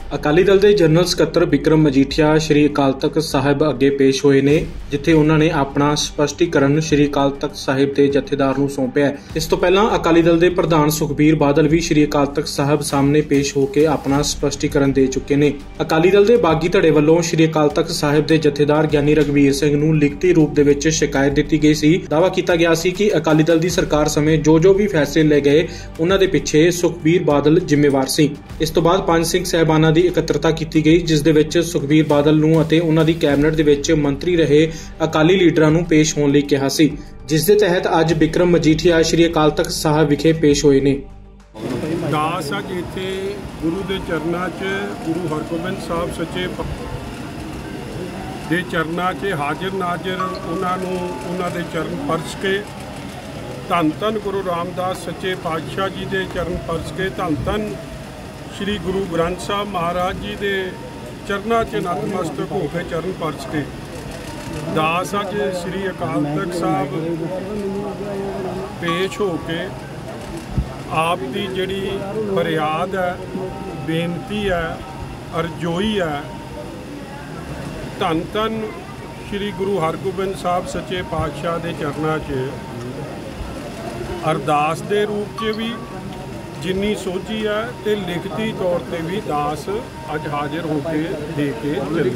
अकाली दल के जनरल सकत्तर बिक्रम मजीठिया श्री अकाल तख्त साहिब अगे पेश होए ने, जिथे उन्होंने अपना स्पष्टीकरण श्री अकाल तख्त साहिब के जथेदार नूं सौंपिया। इस तो पहला अकाली दल के प्रधान सुखबीर बादल भी श्री अकाल तख्त साहिब सामने पेश होकर अपना स्पष्टीकरण दे चुके ने। अकाली दल के बागी धड़े वालों श्री अकाल तख्त साहिब के जथेदार ज्ञानी रघवीर सिंह नूं लिखती रूप दे विच शिकायत दी गई सी। दावा किया गया सी कि अकाली दल की सरकार समय जो भी फैसले ले गए उन्हां दे पिछे सुखबीर बादल जिम्मेवार सी। इस तो बाद 5 सिंह साहिबाना की इकत्रता की गई, जिस दे विच सुखबीर बादल नूं अते उन्हां दी कैबिनेट दे विच मंत्री रहे अकाली लीडरां नूं पेश होण लई कहा सी, जिस दे तहत अज बिक्रम मजीठिया श्री अकाल तख्त साहिब विखे पेश होए ने। दास अज इत्थे गुरु दे चरनां 'च गुरु हरगोबिंद साहब सच्चे दे चरनां 'च हाजिर नाजिर उन्हां दे चरण परस के धन धन गुरु रामदास सच्चे पातशाह जी दे चरण परस के धन धन श्री गुरु ग्रंथ साहब महाराज जी दे चरनां 'च नतमस्तक हो के चरण परस के दास अज श्री अकाल तख्त साहब पेश हो के आप दी जिहड़ी फरियाद है, बेनती है, अरजोई है, धन धन श्री गुरु हरगोबिंद साहब सच्चे पातशाह के चरनां 'च अरदास के रूप च भी जिन्नी सोची है तो लिखती तौर पर भी दास अज हाजिर होके दे के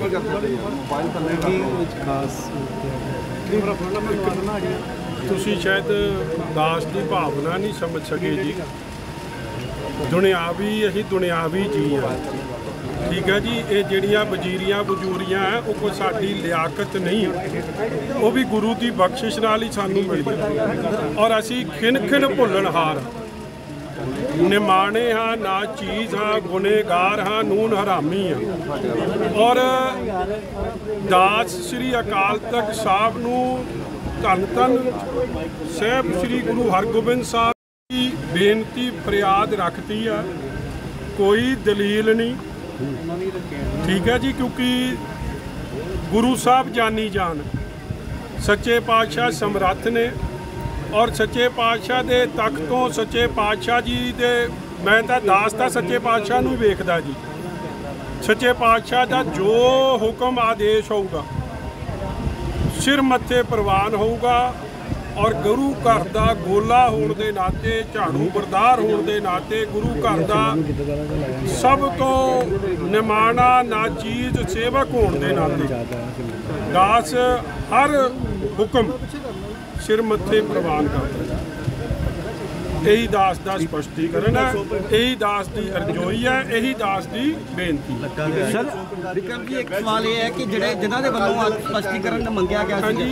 तुसी शायद दास की भावना नहीं समझ सके जी। दुनियावी अही दुनियावी जी हाँ, ठीक है जी। ये जड़ियाँ वजीरियाँ बजूरियाँ है वो कोई साड़ी लियाकत नहीं, वो भी गुरु की बख्शिश नाल ही सानू मिली और असी खिन खिन भुल्लणहार निमाणे हाँ, ना चीज़ हाँ, गुनेगार हाँ, नून हरामी हाँ। और दास श्री अकाल तख्त साहब नूं धन धन साहब श्री गुरु हरगोबिंद साहब की बेनती फरियाद रखती है, कोई दलील नहीं, ठीक है जी। क्योंकि गुरु साहब जानी जान सच्चे पातशाह समर्थ ने और सच्चे पातशाह दे तख्तों सच्चे पातशाह जी दे मैं तो दास था सच्चे पातशाह नूं वेखदा जी। सच्चे पातशाह का जो हुक्म आदेश होगा सिर मत्थे प्रवान होगा और गुरु घर का गोला होने के नाते झाड़ू बरदार होने के नाते गुरु घर का सब तो निमाना नाचीज सेवक होने के नाते दास हर हुक्म सिर मत्थे प्रवान करता है। यही दास का स्पष्टीकरण है, यही दास की अरजोई है, यही दास की बेनती है। सर विक्रम जी, एक सवाल ये है कि जिन्होंने वालों स्पष्टीकरण मंगया गया हाँ जी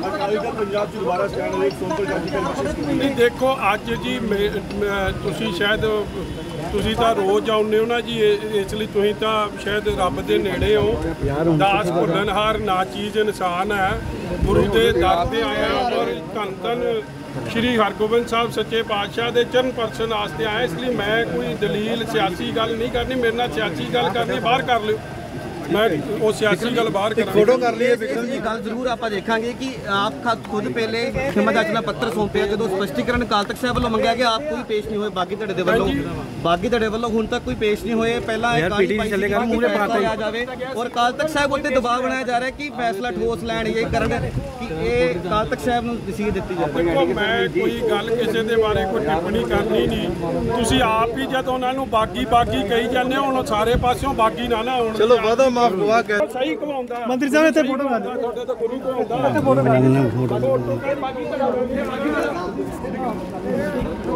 नहीं देखो अज जी तुसी शायद तुसी तो रोज़ आउने हो ना जी, इसलिए तुसी तो शायद रब के नेड़े हो। दास भुल्लणहार ना चीज़ इंसान है, गुरु के दर से आया और धन धन श्री हरगोबिंद साहब सच्चे पातशाह के चरण परसन वास्ते आया। इसलिए मैं कोई दलील सियासी गल नहीं करनी, मेरे नाल सियासी गल करनी बाहर कर लो, मैं वो सियासी गल बाहर कर फोटो कर ली। विक्रम जी गल जरूर आप देखेंगे कि आप खुद पहले क्षमा याचना पत्र सौंपे जो स्पष्टीकरण अकाल तख्त साहब वालों मंगया गया, आप कोई पेश नहीं हुए बागी धड़े दे वालों, बागी धड़े वालों हुण तक कोई पेश नहीं हुए। पहला आ जाए और अकाल तख्त साहब उत्ते दबाव बनाया जा रहा है कि फैसला ठोस लैण ये करन कि ये अकाल तख्त साहब नूं नसीहत दित्ती जाए। मैं कोई गल किसी के बारे कोई टिप्पणी करनी नहीं, तुसीं आप ही जद उन्हां नूं बागी बागी कही जाने हुण सारे पासों बागी ना ना होण। चलो वादा माफ हुआ कह सही घुमाउंदा मंत्री साहब इत्थे फोटो ला दो, तुहाडे तो गुरु घुमाउंदा इत्थे फोटो ला दो।